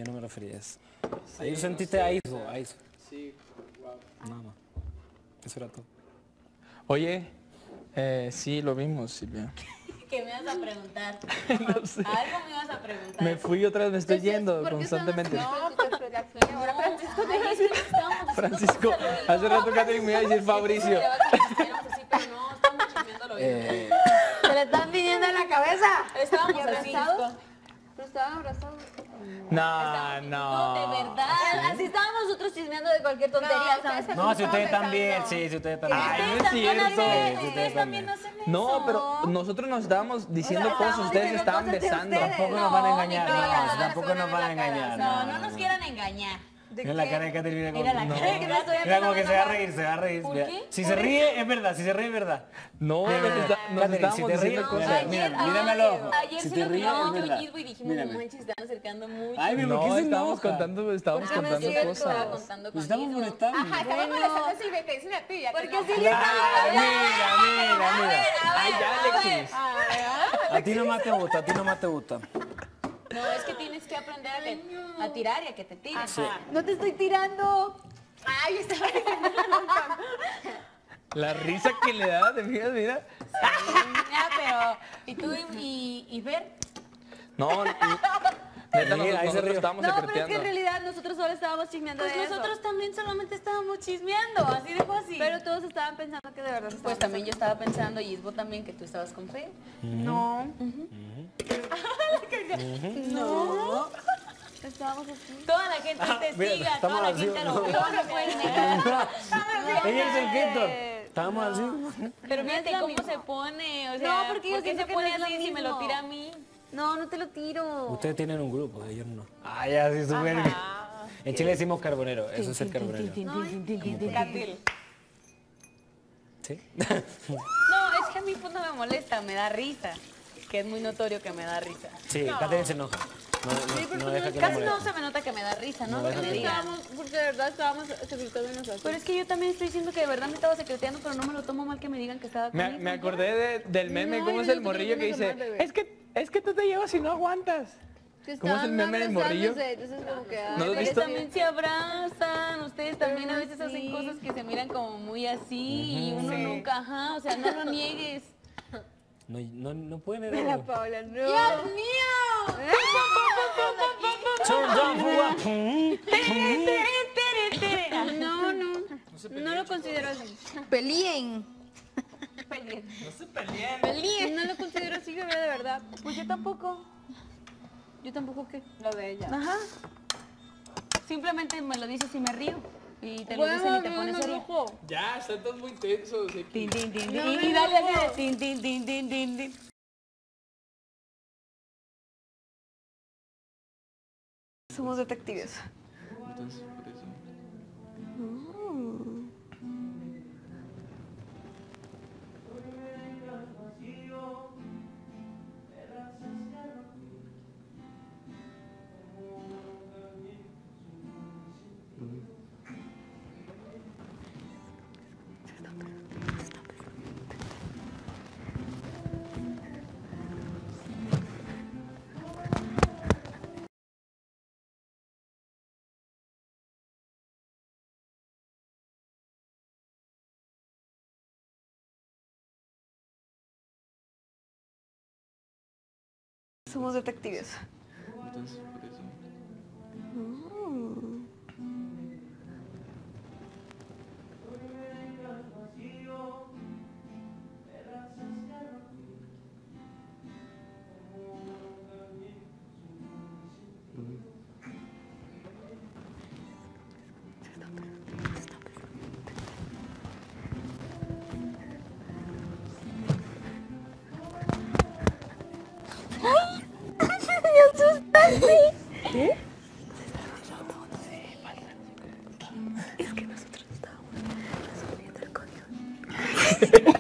yo no me refería a eso. Ayer sentiste a eso, a eso. Sí, wow. Nada más. Eso era todo. Oye, sí, lo mismo, Silvia. ¿Qué me vas a preguntar? No sé. Algo me vas a preguntar. Me fui otra vez, me estoy yendo constantemente. Ahora Francisco te dice que estábamos Francisco, hace rato Catherine me iba a decir Fabricio. Pero no, estamos chismeando lo mismo. Se le están viniendo en la cabeza. Estábamos ¿Y así. abrazados? Pero estaban abrazados. No, No, de verdad. Así estábamos nosotros chismeando de cualquier tontería. ¿sabes? No, si ustedes también, sí, si ustedes también. Ay, no es Ustedes también cierto. hacen- Sí, ustedes también hacen eso. No, pero nosotros nos estábamos diciendo cosas, ustedes se estaban besando. Tampoco nos van a engañar, No, no, tampoco nos van a engañar. No nos quieran engañar. Mira la cara de Catherine. Mira la cara de Catherine. Mira como que se va a reír, se va a reír. ¿Por Mira. qué? Si se ríe, es verdad, si se ríe, es verdad. No, Mira, mira, nos Catherine, estábamos si te ríes, diciendo cosas. mira, mírame al ojo. Ayer Si se te lo ríes, miramos es yo verdad. y Gilbo y dijimos, Mírame. no manches, están acercando mucho. Ay, pero ¿por qué No, se estábamos enoja? contando, estábamos Porque no es contando cierto, estaba cosas. contando Nos estamos conmigo. molestando. Ajá, estamos molestando así, ve, te dicen a ti. Porque así le estaba Mira. Ay, ya, Alexis. A ti nomás te gusta, a ti nomás te gusta. No, es que tienes que aprender a tirar y a que te tires. No te estoy tirando. Ay, estaba La risa que le da, te fijas, mira. Ya, pero, ¿y tú y Fer? No, neta, Mira, ahí se nosotros rió. estábamos No, pero es que en secreteando. realidad nosotros solo estábamos chismeando Pues de eso. nosotros también solamente estábamos chismeando, así de fácil. Pero todos estaban pensando que de verdad se pues estaban también yo estaba pensando, y Isbo también, que tú estabas con Fer. No. No. Estábamos así. Toda la gente es mira, testiga, estamos toda la así, gente ¿no? lo vio, no pueden negar. Ella es el Héctor. Estábamos así. Pero No fíjate es lo cómo mismo. se pone, o sea, No, porque yo ¿por qué siento se que pone no es lo así si me lo mismo. tira a mí? No, no te lo tiro. Ustedes tienen un grupo, ellos no. Ah, ya, sí, súper. En Chile decimos carbonero, eso es el carbonero. Catil. ¿Sí? No, es que a mí pues no me molesta, me da risa. Que es muy notorio que me da risa. Sí, Catherine se enoja. No deja que la Casi no moleste. se me nota que me da risa, ¿no? No Que deja me que digan. Porque de verdad estábamos secretando y nosotros. Pero es que yo también estoy diciendo que de verdad me estaba secreteando, pero no me lo tomo mal que me digan que estaba conmigo. Me acordé del meme, No, ¿cómo yo es no el te morrillo que digo dice? nada, bebé. Es que tú te llevas y no aguantas. ¿Cómo es el meme del morrillo? Entonces como que... ¿No lo has Ustedes visto? también se abrazan, ustedes también a veces Sí. hacen cosas que se miran como muy así y uno nunca, ajá, o sea, no lo niegues. No pueden La negarlo. Paula, no. ¡Dios mío! Turn down for what? No, no. No lo considero así. Peleen. No se peleen. Peleen. No lo considero así, bebé, de verdad. Pues yo tampoco. Yo tampoco, ¿qué? Lo de ella. Ajá. Simplemente me lo dices y me río. Y te lo Bueno, dicen y te no, pones no, seria. rojo. Ya, están todos muy tensos. Tin, tin, tin, tin. No, Y no, dale así no. de tin, tin, tin, tin, tin, tin. Somos detectives. Entonces, por eso. Somos detectives. Entonces, por eso. Es que nosotros estábamos resolviendo el código.